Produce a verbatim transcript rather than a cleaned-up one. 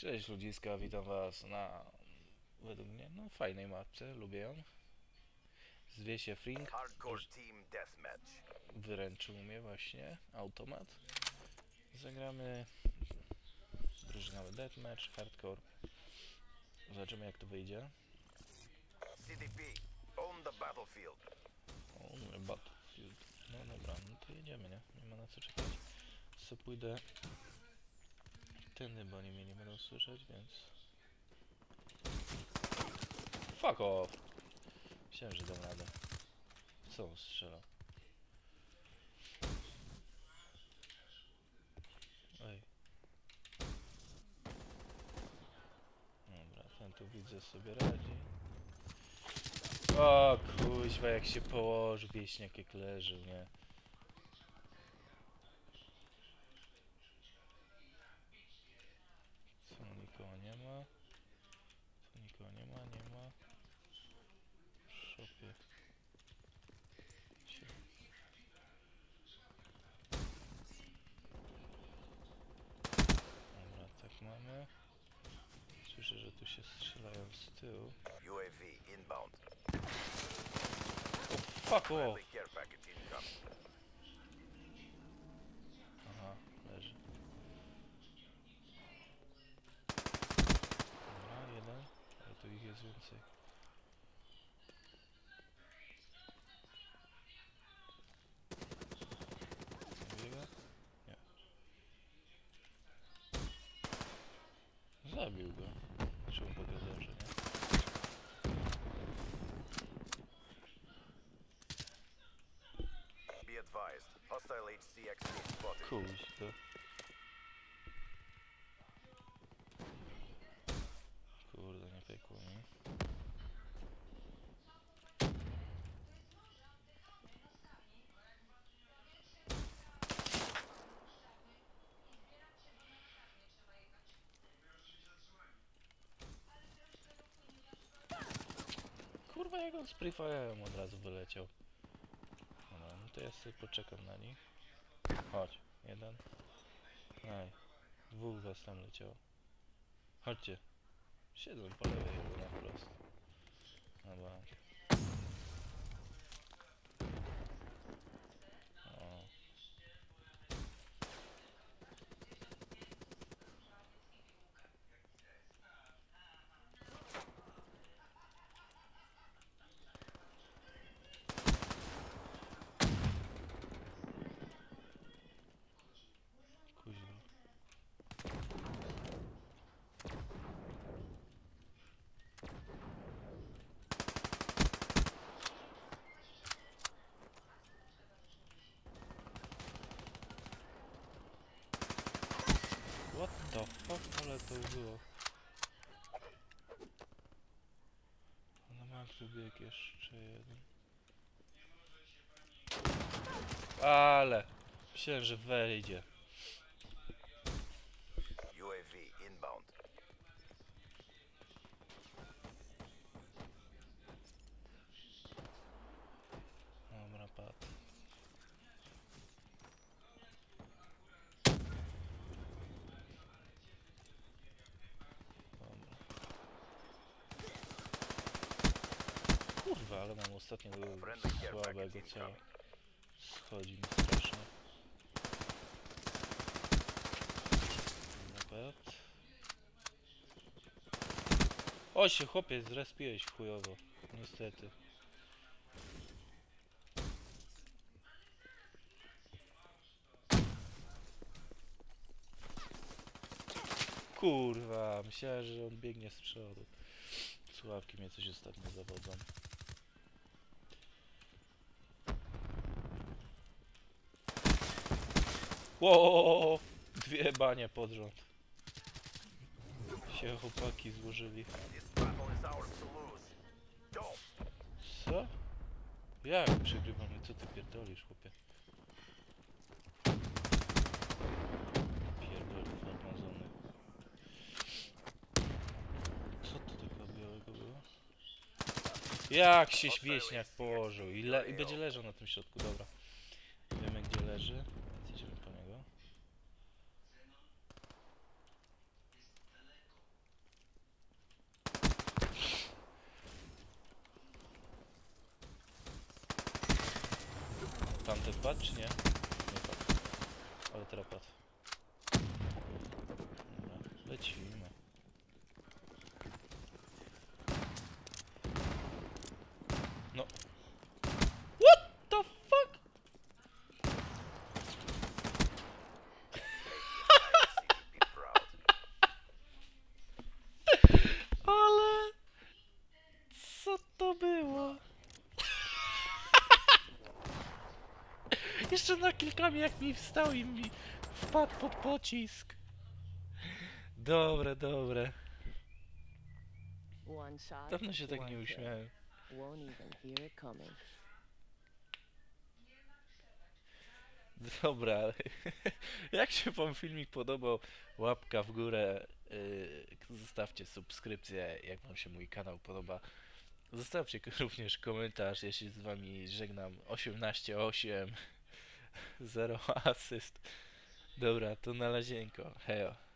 Cześć ludziska, witam was na, według mnie, no fajnej mapce, lubię ją. Zwie się Fring, Hardcore Team Deathmatch. wyręczył mnie właśnie automat. Zagramy drużynowy deathmatch, hardcore. Zobaczymy jak to wyjdzie. C D P, on the battlefield. O, numer Battlefield. No dobra, no to jedziemy, nie? Nie ma na co czekać. Co pójdę tędy, bo oni mnie nie będą słyszeć, więc... Fuck off! Myślałem, że dam radę. Co on strzelał? Ej. Dobra, ten tu widzę sobie radzi. O kuźwa, jak się położy wieśniak jak leży, nie? Co, nikogo nie ma? Co, nikogo nie ma, nie ma. W szopie. Się... Dobra, tak mamy. Słyszę, że tu się strzelają z tyłu. U A V inbound. O, fuck off! Friendly care package incoming. Aha, leży. Dobra, jeden. Ale tu ich jest więcej. Zabiega? Nie. Zabił go. Czemu pogadał, że nie? Be advised, hostile H C X team spotted. Kuźwa. Kurde, nie pekło mi. Kurwa, jak on z Prefire'em od razu wyleciał. Dobra, no to ja sobie poczekam na nich. Chodź, jeden. Aj, dwóch was tam leciało. Chodźcie. Siedzą po lewej albo na wprost. Dobra. O. Kuźwa. What the fuck? Ale to było. Na maksu bieg jeszcze jeden. Ale! Myślałem, że wejdzie. U A V inbound. Dobra, padł. Dobra. Kurwa, ale mam ostatnio Friendly care słabego package ciała. incoming. Schodzi mi strasznie. Napad. O się, chłopie, zrespiłeś chujowo. Niestety. Kurwa, myślałem, że on biegnie z przodu. Słuchawki mnie coś ostatnio zawodzą. Ło! Dwie banie pod rząd. Się chłopaki złożyli. This battle is ours to lose. Don't. Co? Jak przegrywamy? Co ty pierdolisz, chłopie? Pierdol farmazony. Co to takiego białego było? Jak się wieśniak położył i, le i będzie leżał na tym środku, dobra. Wiemy gdzie leży, więc idziemy po niego. Tamten padł czy nie? Nie padł. Ale teraz padł. Dobra, lecimy. No. What the fuck? Be proud. Ale... Co to było? Jeszcze na kilkami jak mi wstał i mi wpadł pod pocisk. Dobre, dobre. One shot, Dawno się tak one nie kill. uśmiałem. Won't even hear it coming. Dobra, ale jak się wam filmik podobał, łapka w górę, yy, zostawcie subskrypcję, jak wam się mój kanał podoba. Zostawcie również komentarz, ja się z wami żegnam. osiemnaście osiem, zero asyst. Dobra, to na razienko, hejo.